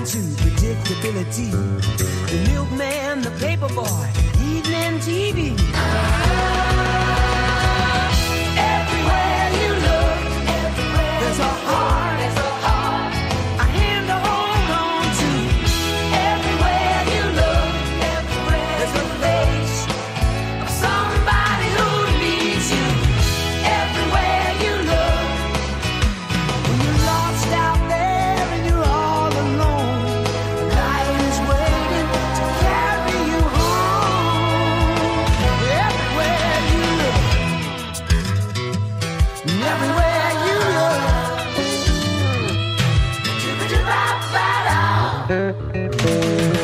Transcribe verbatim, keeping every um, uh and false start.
to predictability. The milkman, the paper boy, evening T V. Everywhere you look, everywhere there's a heart, there's a heart, a hand to hold on to. Everywhere you look, everywhere there's a face of somebody who needs you. Everywhere you look, when you're lost out there and you're all alone, life is waiting to carry you home. Everywhere you look, everywhere you look, everywhere you look.